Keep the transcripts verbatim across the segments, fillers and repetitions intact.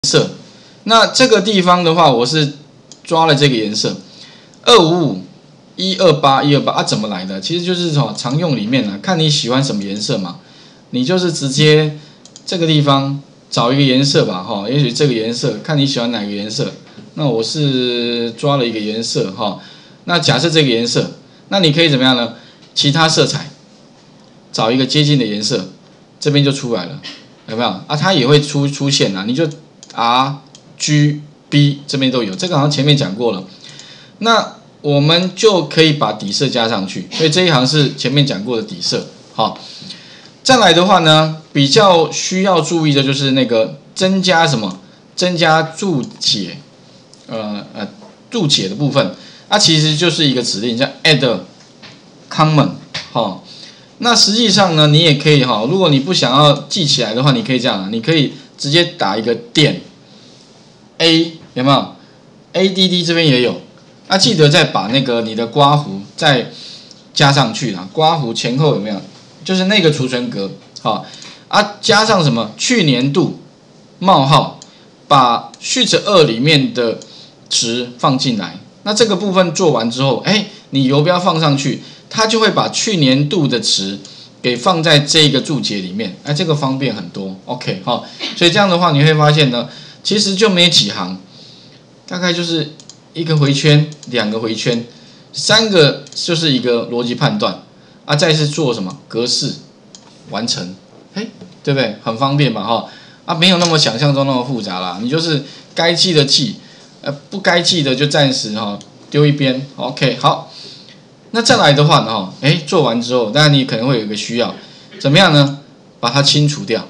色。那这个地方的话，我是抓了这个颜色二五五、一二八、一二八啊，怎么来的？其实就是说常用里面呢、啊，看你喜欢什么颜色嘛，你就是直接这个地方找一个颜色吧，哈，也许这个颜色看你喜欢哪个颜色。那我是抓了一个颜色哈，那假设这个颜色，那你可以怎么样呢？其他色彩找一个接近的颜色，这边就出来了，有没有啊？它也会出出现啊，你就 R、G、B 这边都有，这个好像前面讲过了。那我们就可以把底色加上去，所以这一行是前面讲过的底色。好，再来的话呢，比较需要注意的就是那个增加什么？增加注解，呃呃注解的部分，它、啊、其实就是一个指令叫 add comment 哈。那实际上呢，你也可以哈，如果你不想要记起来的话，你可以这样，你可以直接打一个点 A 有没有 ？A D D 这边也有。那、啊、记得再把那个你的刮弧再加上去啦，刮弧前后有没有？就是那个储存格，好啊，加上什么？去年度冒号，把 sheet 二里面的值放进来。那这个部分做完之后，哎，你游标放上去，它就会把去年度的值给放在这个注解里面，哎，这个方便很多。OK 哈，所以这样的话你会发现呢，其实就没几行，大概就是一个回圈，两个回圈，三个就是一个逻辑判断啊，再是做什么格式完成，哎，对不对？很方便嘛哈啊，没有那么想象中那么复杂啦，你就是该记的记，呃，不该记的就暂时哈丢一边。OK 好，那再来的话呢哈，哎，做完之后，当然你可能会有一个需要，怎么样呢？把它清除掉。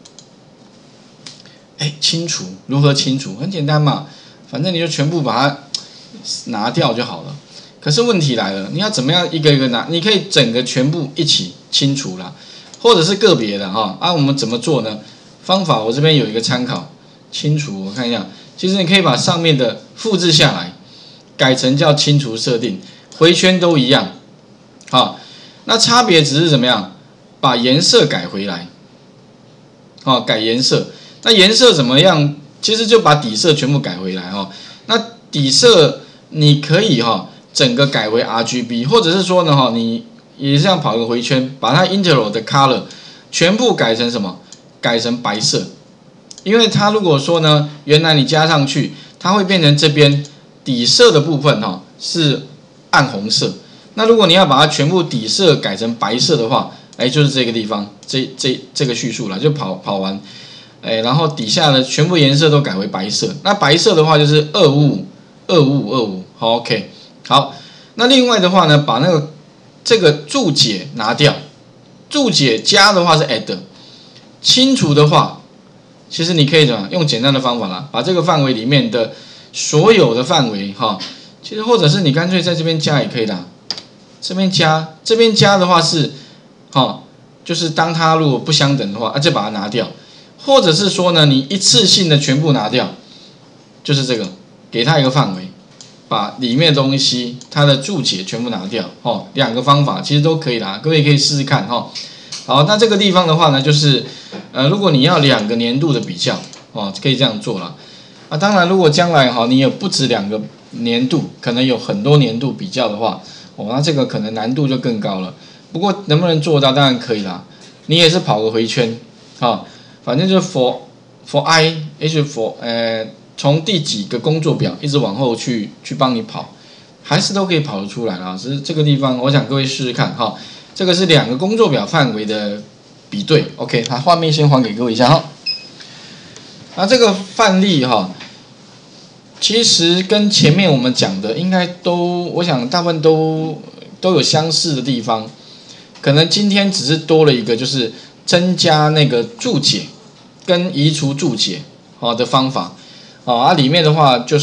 哎，清除如何清除？很简单嘛，反正你就全部把它拿掉就好了。可是问题来了，你要怎么样一个一个拿？你可以整个全部一起清除啦，或者是个别的哈。啊，我们怎么做呢？方法我这边有一个参考，清除我看一下，其实你可以把上面的复制下来，改成叫清除设定，回圈都一样。好，那差别只是怎么样？把颜色改回来。好，改颜色。那颜色怎么样？其实就把底色全部改回来哈。那底色你可以哈整个改为 R G B， 或者是说呢哈，你也是这样跑一个回圈，把它 interval 的 color 全部改成什么？改成白色。因为它如果说呢，原来你加上去，它会变成这边底色的部分哈是暗红色。那如果你要把它全部底色改成白色的话，哎，就是这个地方，这这这个叙述了，就跑跑完。哎，然后底下的全部颜色都改为白色。那白色的话就是二五五、二五五、二五。好 ，OK， 好。那另外的话呢，把那个这个注解拿掉，注解加的话是 add， 清除的话，其实你可以怎么用简单的方法啦，把这个范围里面的所有的范围哈，其实或者是你干脆在这边加也可以啦。这边加，这边加的话是，哈，就是当它如果不相等的话，啊，就把它拿掉。或者是说呢，你一次性的全部拿掉，就是这个，给它一个范围，把里面的东西它的注解全部拿掉，哦，两个方法其实都可以啦，各位可以试试看哈、哦。好，那这个地方的话呢，就是呃，如果你要两个年度的比较，哦，可以这样做啦。啊，当然如果将来哈、哦，你有不止两个年度，可能有很多年度比较的话，哦，那这个可能难度就更高了。不过能不能做到，当然可以啦。你也是跑个回圈，啊、哦。反正就是 for for i h for 呃从第几个工作表一直往后去去帮你跑，还是都可以跑得出来啦。只是这个地方，我想各位试试看哈。这个是两个工作表范围的比对 ，OK， 好，画面先还给各位一下哈。那这个范例哈，其实跟前面我们讲的应该都，我想大部分都都有相似的地方，可能今天只是多了一个就是增加那个注解。跟移除注解好的方法，啊，里面的话就是，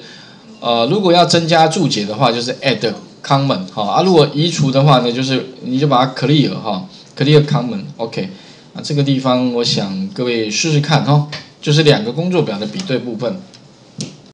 呃，如果要增加注解的话，就是 add comment 好啊，如果移除的话呢，就是你就把它 clear 哈 ，clear comment，OK， 啊，这个地方我想各位试试看哈，就是两个工作表的比对部分。